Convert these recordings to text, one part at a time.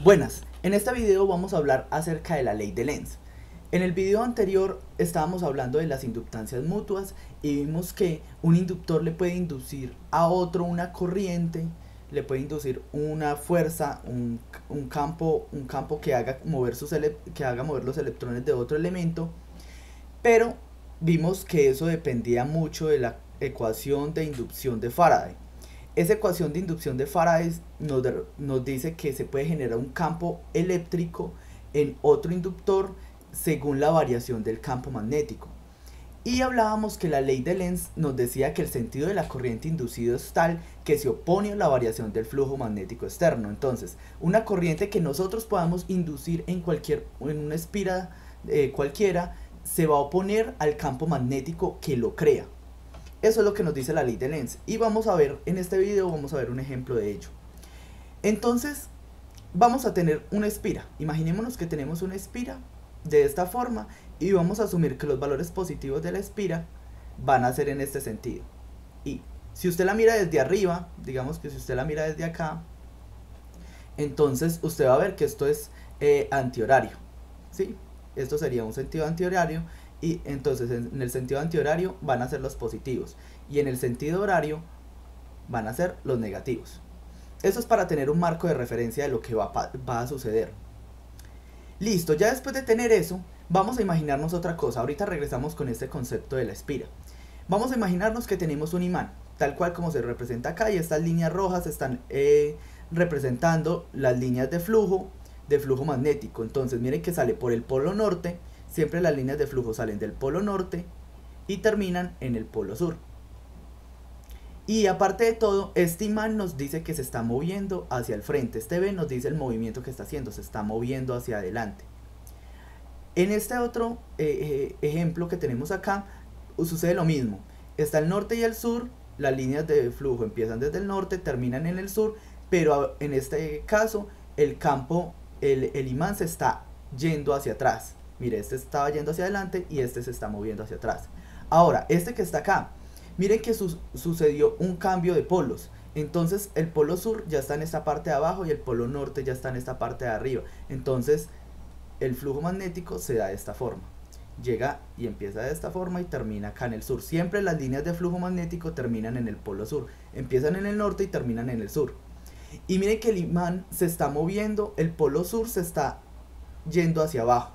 Buenas, en este video vamos a hablar acerca de la ley de Lenz. En el video anterior estábamos hablando de las inductancias mutuas y vimos que un inductor le puede inducir a otro una corriente, le puede inducir una fuerza, un campo que haga mover los electrones de otro elemento, pero vimos que eso dependía mucho de la ecuación de inducción de Faraday. Esa ecuación de inducción de Faraday nos dice que se puede generar un campo eléctrico en otro inductor según la variación del campo magnético. Y hablábamos que la ley de Lenz nos decía que el sentido de la corriente inducida es tal que se opone a la variación del flujo magnético externo. Entonces, una corriente que nosotros podamos inducir en una espira cualquiera se va a oponer al campo magnético que lo crea. Eso es lo que nos dice la ley de Lenz. Y vamos a ver, en este video vamos a ver un ejemplo de ello. Entonces, vamos a tener una espira. Imaginémonos que tenemos una espira de esta forma y vamos a asumir que los valores positivos de la espira van a ser en este sentido. Y si usted la mira desde arriba, digamos que si usted la mira desde acá, entonces usted va a ver que esto es antihorario, ¿sí? Esto sería un sentido antihorario. Y entonces en el sentido antihorario van a ser los positivos y en el sentido horario van a ser los negativos. Eso es para tener un marco de referencia de lo que va a suceder. Listo, ya después de tener eso, vamos a imaginarnos otra cosa. Ahorita regresamos con este concepto de la espira. Vamos a imaginarnos que tenemos un imán, tal cual como se representa acá, y estas líneas rojas están representando las líneas de flujo magnético. Entonces miren que sale por el polo norte. Siempre las líneas de flujo salen del polo norte y terminan en el polo sur. Y aparte de todo, este imán nos dice que se está moviendo hacia el frente. Este B nos dice el movimiento que está haciendo, se está moviendo hacia adelante. En este otro ejemplo que tenemos acá, sucede lo mismo. Está el norte y el sur, las líneas de flujo empiezan desde el norte, terminan en el sur, pero en este caso el imán se está yendo hacia atrás. Mire, este estaba yendo hacia adelante y este se está moviendo hacia atrás. Ahora, este que está acá, miren que sucedió un cambio de polos. Entonces el polo sur ya está en esta parte de abajo y el polo norte ya está en esta parte de arriba. Entonces el flujo magnético se da de esta forma. Llega y empieza de esta forma y termina acá en el sur. Siempre las líneas de flujo magnético terminan en el polo sur. Empiezan en el norte y terminan en el sur. Y miren que el imán se está moviendo, el polo sur se está yendo hacia abajo.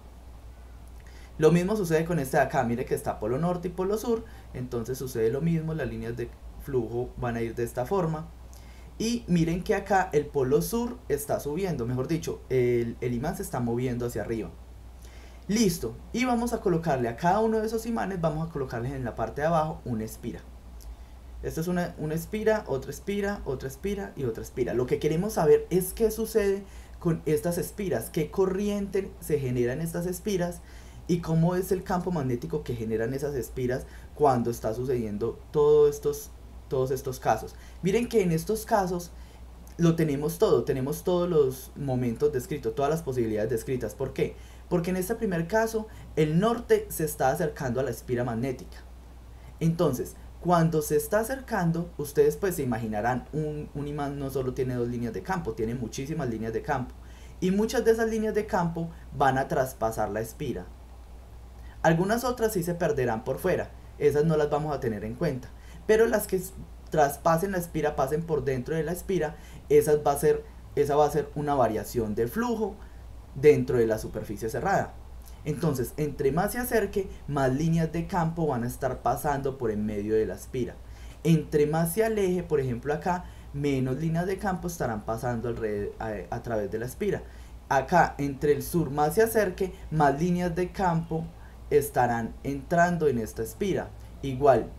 Lo mismo sucede con este de acá, mire que está polo norte y polo sur, entonces sucede lo mismo, las líneas de flujo van a ir de esta forma. Y miren que acá el polo sur está subiendo, mejor dicho, el imán se está moviendo hacia arriba. Listo, y vamos a colocarle a cada uno de esos imanes, vamos a colocarles en la parte de abajo una espira. Esto es una espira, otra espira, otra espira y otra espira. Lo que queremos saber es qué sucede con estas espiras, qué corriente se genera en estas espiras, y cómo es el campo magnético que generan esas espiras cuando está sucediendo todos estos casos. Miren que en estos casos lo tenemos todo, tenemos todos los momentos descritos, todas las posibilidades descritas. ¿Por qué? Porque en este primer caso el norte se está acercando a la espira magnética. Entonces, cuando se está acercando, ustedes pues se imaginarán, un imán no solo tiene dos líneas de campo, tiene muchísimas líneas de campo. Y muchas de esas líneas de campo van a traspasar la espira. Algunas otras sí se perderán por fuera, esas no las vamos a tener en cuenta, pero las que traspasen la espira, pasen por dentro de la espira, esa va a ser una variación de flujo dentro de la superficie cerrada. Entonces, entre más se acerque, más líneas de campo van a estar pasando por en medio de la espira. Entre más se aleje, por ejemplo acá, menos líneas de campo estarán pasando a través de la espira. Acá, entre el sur más se acerque, más líneas de campo estarán entrando en esta espira. Igual,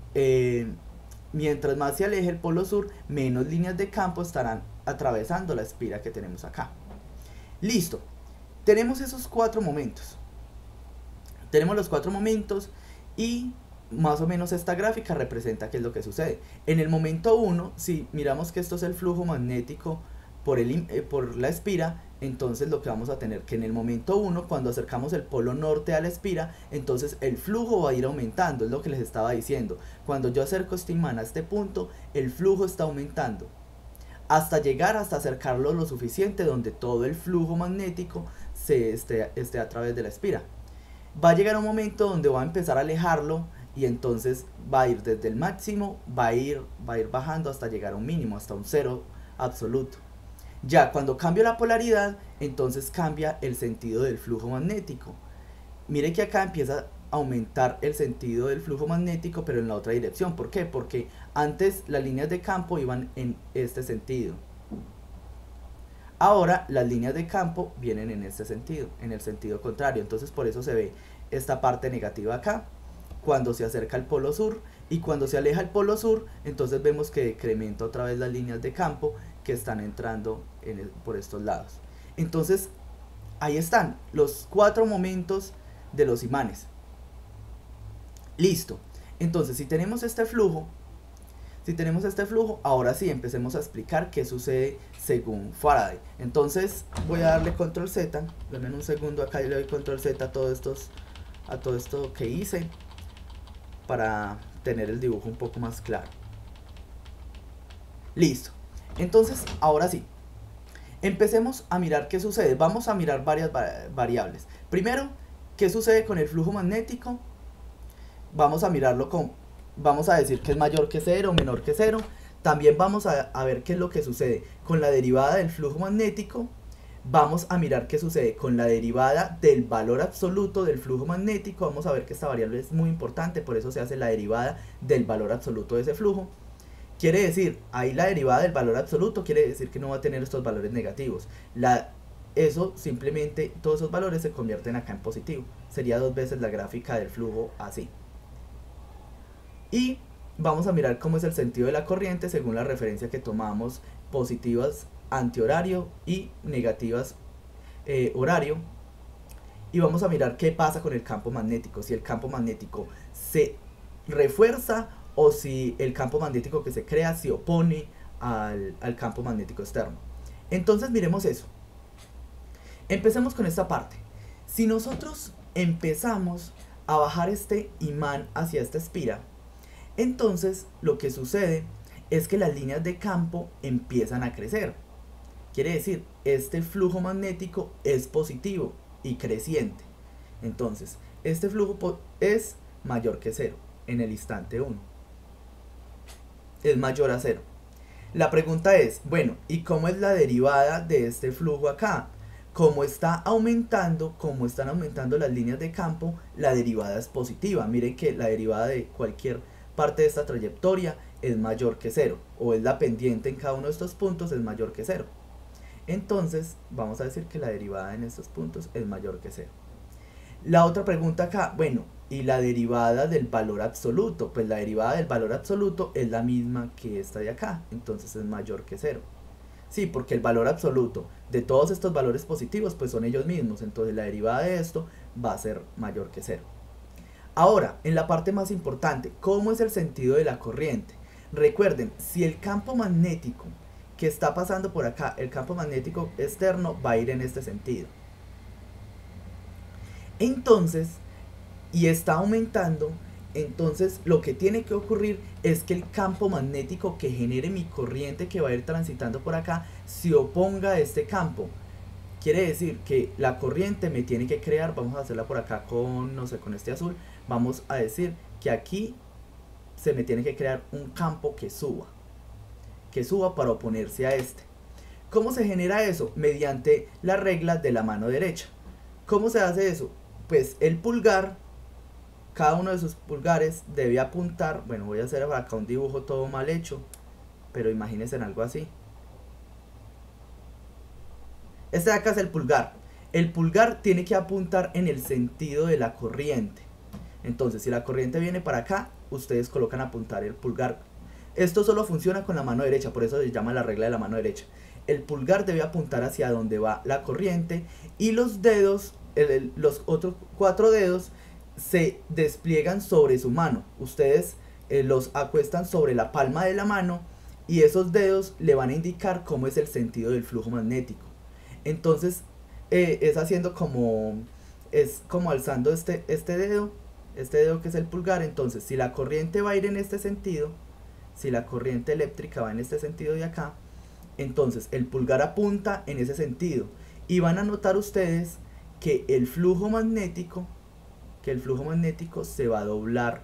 mientras más se aleje el polo sur, menos líneas de campo estarán atravesando la espira que tenemos acá. Listo, tenemos esos cuatro momentos. Tenemos los cuatro momentos y más o menos esta gráfica representa qué es lo que sucede. En el momento 1, si miramos que esto es el flujo magnético por la espira, entonces lo que vamos a tener que en el momento 1, cuando acercamos el polo norte a la espira, entonces el flujo va a ir aumentando, es lo que les estaba diciendo. Cuando yo acerco este imán a este punto, el flujo está aumentando. hasta llegar hasta acercarlo lo suficiente donde todo el flujo magnético esté a través de la espira. Va a llegar un momento donde va a empezar a alejarlo y entonces va a ir desde el máximo, va a ir bajando hasta llegar a un mínimo, hasta un cero absoluto. Ya cuando cambia la polaridad, entonces cambia el sentido del flujo magnético. Mire que acá empieza a aumentar el sentido del flujo magnético, pero en la otra dirección. ¿Por qué? Porque antes las líneas de campo iban en este sentido. Ahora las líneas de campo vienen en este sentido, en el sentido contrario. Entonces por eso se ve esta parte negativa acá, cuando se acerca al polo sur, y cuando se aleja el polo sur, entonces vemos que decrementa otra vez las líneas de campo que están entrando por estos lados. Entonces ahí están los 4 momentos de los imanes. Listo. Entonces si tenemos este flujo, ahora sí empecemos a explicar qué sucede según Faraday. Entonces voy a darle control Z, denme un segundo acá y le doy control Z a todo esto que hice para tener el dibujo un poco más claro. Listo. Entonces ahora sí, empecemos a mirar qué sucede. Vamos a mirar varias variables. Primero, ¿qué sucede con el flujo magnético? Vamos a mirarlo vamos a decir que es mayor que 0, menor que 0. También vamos a ver qué es lo que sucede con la derivada del flujo magnético. Vamos a mirar qué sucede con la derivada del valor absoluto del flujo magnético. Vamos a ver que esta variable es muy importante, por eso se hace la derivada del valor absoluto de ese flujo. Quiere decir, ahí la derivada del valor absoluto quiere decir que no va a tener estos valores negativos. Eso simplemente, todos esos valores se convierten acá en positivo. Sería 2 veces la gráfica del flujo así. Y vamos a mirar cómo es el sentido de la corriente según la referencia que tomamos, positivas antihorario y negativas horario. Y vamos a mirar qué pasa con el campo magnético, si el campo magnético se refuerza o si el campo magnético que se crea se opone al campo magnético externo. Entonces miremos eso. Empecemos con esta parte. Si nosotros empezamos a bajar este imán hacia esta espira, entonces lo que sucede es que las líneas de campo empiezan a crecer. Quiere decir, este flujo magnético es positivo y creciente. Entonces, este flujo es mayor que 0 en el instante 1. Es mayor a 0. La pregunta es, bueno, ¿y cómo es la derivada de este flujo acá? Como está aumentando, como están aumentando las líneas de campo, la derivada es positiva. Miren que la derivada de cualquier parte de esta trayectoria es mayor que 0, o es la pendiente en cada uno de estos puntos es mayor que 0. Entonces vamos a decir que la derivada en estos puntos es mayor que 0. La otra pregunta acá, bueno, ¿y la derivada del valor absoluto? Pues la derivada del valor absoluto es la misma que esta de acá, entonces es mayor que 0. Sí, porque el valor absoluto de todos estos valores positivos pues son ellos mismos, entonces la derivada de esto va a ser mayor que 0. Ahora, en la parte más importante, ¿cómo es el sentido de la corriente? Recuerden, si el campo magnético que está pasando por acá, el campo magnético externo va a ir en este sentido. Entonces, y está aumentando, entonces lo que tiene que ocurrir es que el campo magnético que genere mi corriente que va a ir transitando por acá se oponga a este campo. Quiere decir que la corriente me tiene que crear, vamos a hacerla por acá con, no sé, con este azul, vamos a decir que aquí se me tiene que crear un campo que suba para oponerse a este. ¿Cómo se genera eso? Mediante la regla de la mano derecha. ¿Cómo se hace eso? Pues el pulgar, cada uno de sus pulgares debe apuntar, bueno, voy a hacer acá un dibujo todo mal hecho, pero imagínense en algo así. Este de acá es el pulgar. El pulgar tiene que apuntar en el sentido de la corriente. Entonces, si la corriente viene para acá, ustedes colocan a apuntar el pulgar. Esto solo funciona con la mano derecha, por eso se llama la regla de la mano derecha. El pulgar debe apuntar hacia donde va la corriente y los dedos, los otros 4 dedos, se despliegan sobre su mano. Ustedes los acuestan sobre la palma de la mano y esos dedos le van a indicar cómo es el sentido del flujo magnético. Entonces es haciendo como, es como alzando este dedo que es el pulgar. Entonces si la corriente va a ir en este sentido, si la corriente eléctrica va en este sentido de acá, Entonces el pulgar apunta en ese sentido y van a notar ustedes que el flujo magnético se va a doblar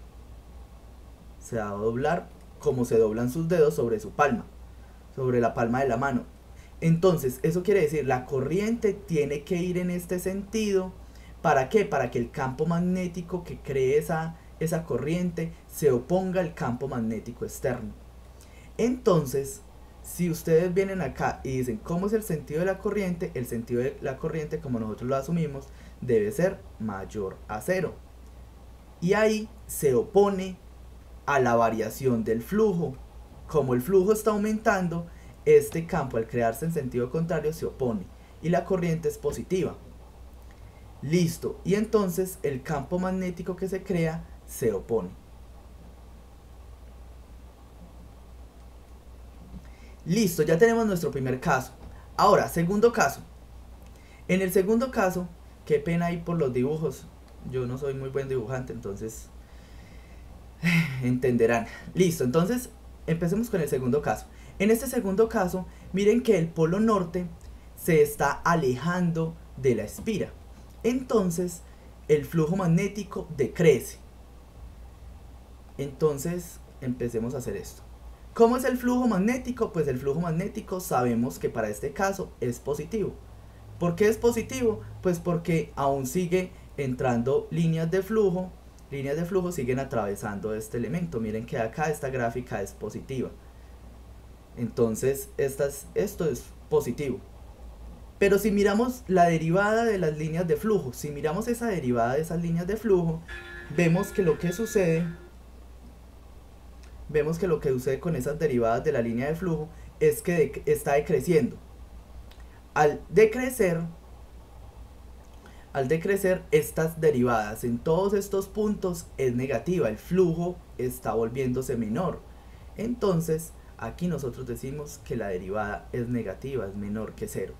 como se doblan sus dedos sobre su palma, sobre la palma de la mano. Entonces eso quiere decir, la corriente tiene que ir en este sentido. ¿Para qué? Para que el campo magnético que cree esa corriente se oponga al campo magnético externo. Entonces, si ustedes vienen acá y dicen ¿cómo es el sentido de la corriente? El sentido de la corriente, como nosotros lo asumimos, debe ser mayor a 0. Y ahí se opone a la variación del flujo. Como el flujo está aumentando, este campo al crearse en sentido contrario se opone y la corriente es positiva. Listo, y entonces el campo magnético que se crea se opone. Listo, ya tenemos nuestro primer caso. Ahora, segundo caso. En el segundo caso, qué pena ahí por los dibujos. Yo no soy muy buen dibujante, entonces entenderán. Listo, entonces empecemos con el segundo caso. En este segundo caso, miren que el polo norte se está alejando de la espira. Entonces, el flujo magnético decrece. Entonces, empecemos a hacer esto. ¿Cómo es el flujo magnético? Pues el flujo magnético sabemos que para este caso es positivo. ¿Por qué es positivo? Pues porque aún sigue entrando líneas de flujo siguen atravesando este elemento. Miren que acá esta gráfica es positiva. Entonces esto es positivo. Pero si miramos la derivada de las líneas de flujo, si miramos esa derivada de esas líneas de flujo, vemos que lo que sucede con esas derivadas de la línea de flujo es que está decreciendo. Al decrecer estas derivadas en todos estos puntos es negativa, el flujo está volviéndose menor. Entonces aquí nosotros decimos que la derivada es negativa, es menor que 0.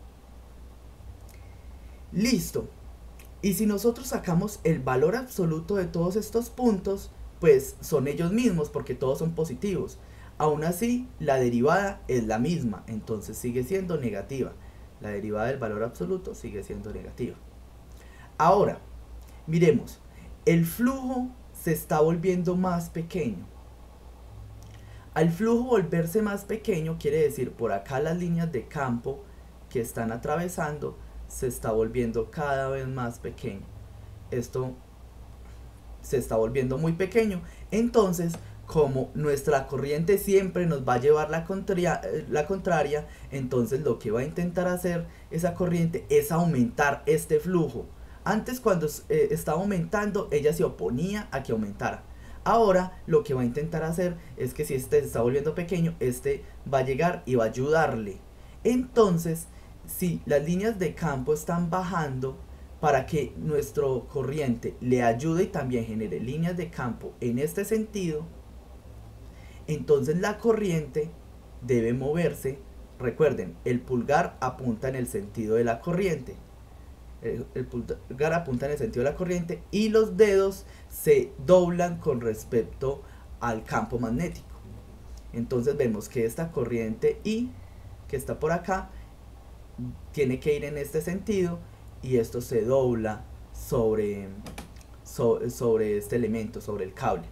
Listo. Y si nosotros sacamos el valor absoluto de todos estos puntos, pues son ellos mismos porque todos son positivos. Aún así, la derivada es la misma, entonces sigue siendo negativa. La derivada del valor absoluto sigue siendo negativa. Ahora, miremos, el flujo se está volviendo más pequeño. Al flujo volverse más pequeño quiere decir por acá las líneas de campo que están atravesando se está volviendo cada vez más pequeño. Esto se está volviendo muy pequeño. Entonces, como nuestra corriente siempre nos va a llevar la contraria, entonces lo que va a intentar hacer esa corriente es aumentar este flujo. Antes, cuando estaba aumentando, ella se oponía a que aumentara. Ahora lo que va a intentar hacer es que si este se está volviendo pequeño, este va a llegar y va a ayudarle. Entonces, si las líneas de campo están bajando, para que nuestra corriente le ayude y también genere líneas de campo en este sentido, entonces la corriente debe moverse. Recuerden, el pulgar apunta en el sentido de la corriente. El pulgar apunta en el sentido de la corriente y los dedos se doblan con respecto al campo magnético. Entonces vemos que esta corriente I, que está por acá, tiene que ir en este sentido y esto se dobla sobre este elemento, sobre el cable.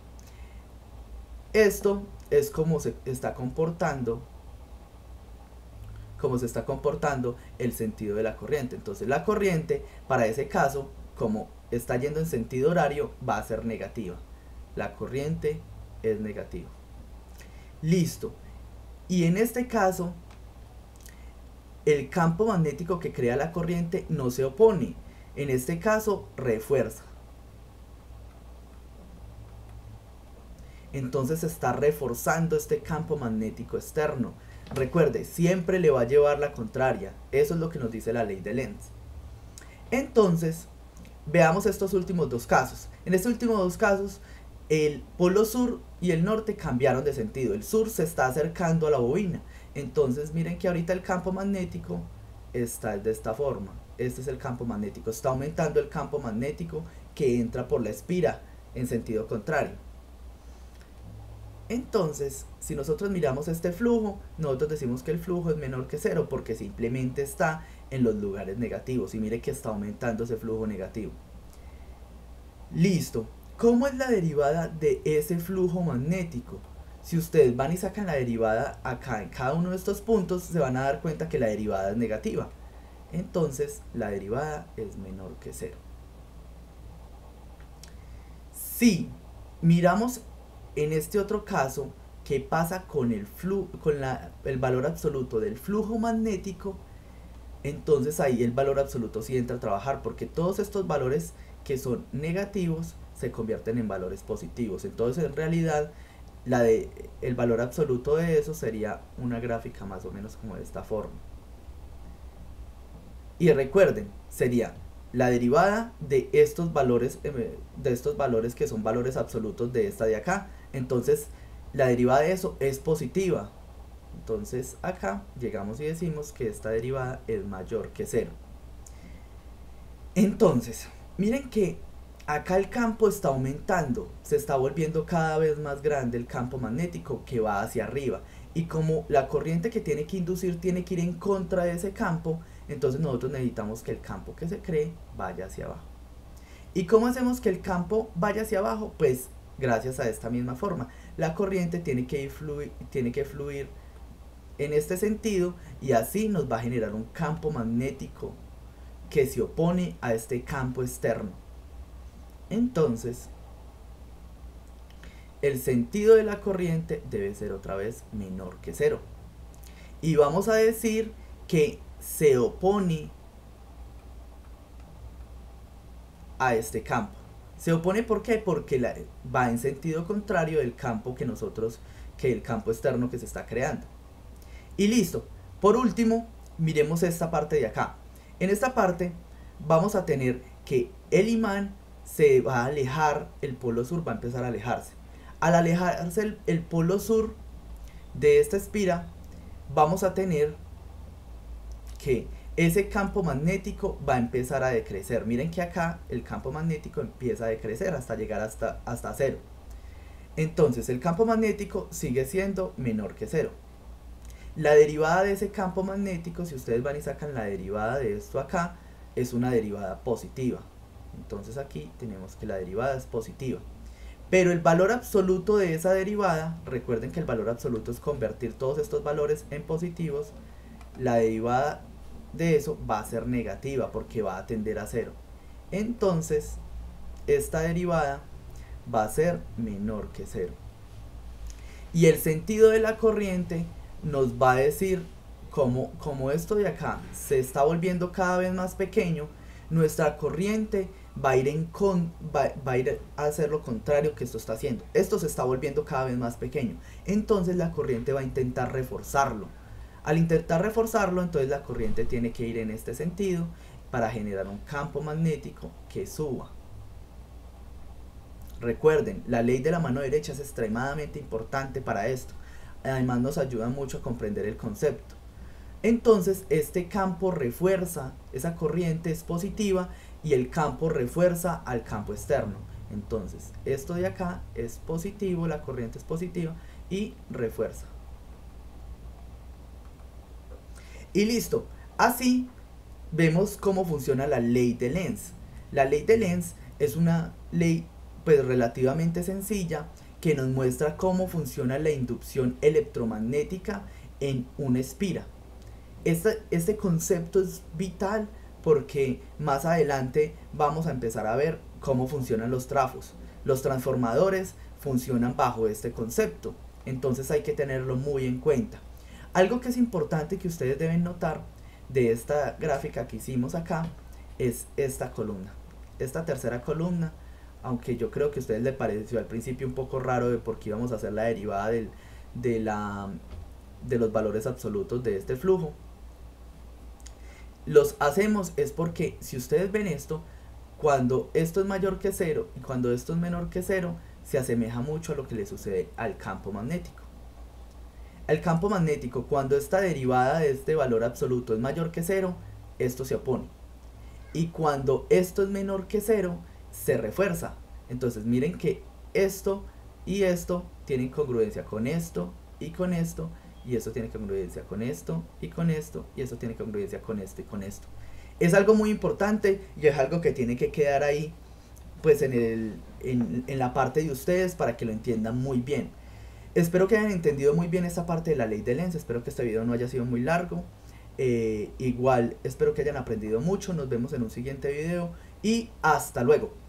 Esto es como se está comportando el sentido de la corriente. Entonces la corriente para ese caso, como está yendo en sentido horario, va a ser negativa. La corriente es negativa. Listo. Y en este caso, el campo magnético que crea la corriente no se opone. En este caso, refuerza. Entonces se está reforzando este campo magnético externo. Recuerde, siempre le va a llevar la contraria. Eso es lo que nos dice la ley de Lenz. Entonces, veamos estos últimos dos casos. En estos últimos dos casos, el polo sur y el norte cambiaron de sentido. El sur se está acercando a la bobina. Entonces, miren que ahorita el campo magnético está de esta forma. Este es el campo magnético. Está aumentando el campo magnético que entra por la espira en sentido contrario. Entonces, si nosotros miramos este flujo, nosotros decimos que el flujo es menor que cero porque simplemente está en los lugares negativos. Y mire que está aumentando ese flujo negativo. Listo. ¿Cómo es la derivada de ese flujo magnético? Si ustedes van y sacan la derivada acá en cada uno de estos puntos, se van a dar cuenta que la derivada es negativa. Entonces, la derivada es menor que cero. Si miramos en este otro caso, ¿qué pasa con el valor absoluto del flujo magnético? Entonces ahí el valor absoluto sí entra a trabajar, porque todos estos valores que son negativos se convierten en valores positivos. Entonces en realidad el valor absoluto de eso sería una gráfica más o menos como de esta forma. Y recuerden, sería la derivada de estos valores que son valores absolutos de esta de acá. Entonces la derivada de eso es positiva. Entonces acá llegamos y decimos que esta derivada es mayor que cero. Entonces, miren que acá el campo está aumentando, se está volviendo cada vez más grande el campo magnético que va hacia arriba. Y como la corriente que tiene que inducir tiene que ir en contra de ese campo, entonces nosotros necesitamos que el campo que se cree vaya hacia abajo. ¿Y cómo hacemos que el campo vaya hacia abajo? Pues gracias a esta misma forma. La corriente tiene que fluir en este sentido y así nos va a generar un campo magnético que se opone a este campo externo. Entonces, el sentido de la corriente debe ser otra vez menor que cero. Y vamos a decir que se opone a este campo. Se opone ¿por qué? Porque va en sentido contrario del campo que el campo externo que se está creando. Y listo. Por último, miremos esta parte de acá. En esta parte vamos a tener que el imán se va a alejar, el polo sur va a empezar a alejarse. Al alejarse el polo sur de esta espira, vamos a tener que ese campo magnético va a empezar a decrecer. Miren que acá el campo magnético empieza a decrecer hasta llegar hasta cero. Entonces el campo magnético sigue siendo menor que cero. La derivada de ese campo magnético, si ustedes van y sacan la derivada de esto acá, es una derivada positiva. Entonces aquí tenemos que la derivada es positiva. Pero el valor absoluto de esa derivada, recuerden que el valor absoluto es convertir todos estos valores en positivos, la derivada de eso va a ser negativa porque va a tender a cero. Entonces, esta derivada va a ser menor que cero. Y el sentido de la corriente nos va a decir, como esto de acá se está volviendo cada vez más pequeño, nuestra corriente va a ir a hacer lo contrario que esto está haciendo. Esto se está volviendo cada vez más pequeño. Entonces la corriente va a intentar reforzarlo. Al intentar reforzarlo, entonces la corriente tiene que ir en este sentido para generar un campo magnético que suba. Recuerden, la ley de la mano derecha es extremadamente importante para esto. Además nos ayuda mucho a comprender el concepto. Entonces este campo refuerza, esa corriente es positiva y el campo refuerza al campo externo. Entonces esto de acá es positivo, la corriente es positiva y refuerza. Y listo, así vemos cómo funciona la ley de Lenz. La ley de Lenz es una ley pues relativamente sencilla que nos muestra cómo funciona la inducción electromagnética en una espira. Este concepto es vital porque más adelante vamos a empezar a ver cómo funcionan los trafos. Los transformadores funcionan bajo este concepto, entonces hay que tenerlo muy en cuenta. Algo que es importante que ustedes deben notar de esta gráfica que hicimos acá es esta columna. Esta tercera columna, aunque yo creo que a ustedes les pareció al principio un poco raro de por qué íbamos a hacer la derivada de los valores absolutos de este flujo, los hacemos es porque si ustedes ven esto, cuando esto es mayor que cero y cuando esto es menor que cero, se asemeja mucho a lo que le sucede al campo magnético. El campo magnético, cuando esta derivada de este valor absoluto es mayor que cero, esto se opone. Y cuando esto es menor que cero, se refuerza. Entonces miren que esto y esto tiene congruencia con esto y con esto, y esto tiene congruencia con esto y con esto, y esto tiene congruencia con esto y con esto. Es algo muy importante y es algo que tiene que quedar ahí, pues en la parte de ustedes para que lo entiendan muy bien. Espero que hayan entendido muy bien esta parte de la ley de Lenz, espero que este video no haya sido muy largo. Igual espero que hayan aprendido mucho, nos vemos en un siguiente video y hasta luego.